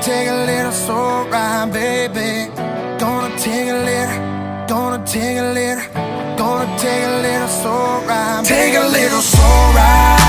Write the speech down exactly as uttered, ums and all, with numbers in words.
take a little soul ride, baby. Gonna take a little, gonna take a little, gonna take a little soul ride, take a little soul ride.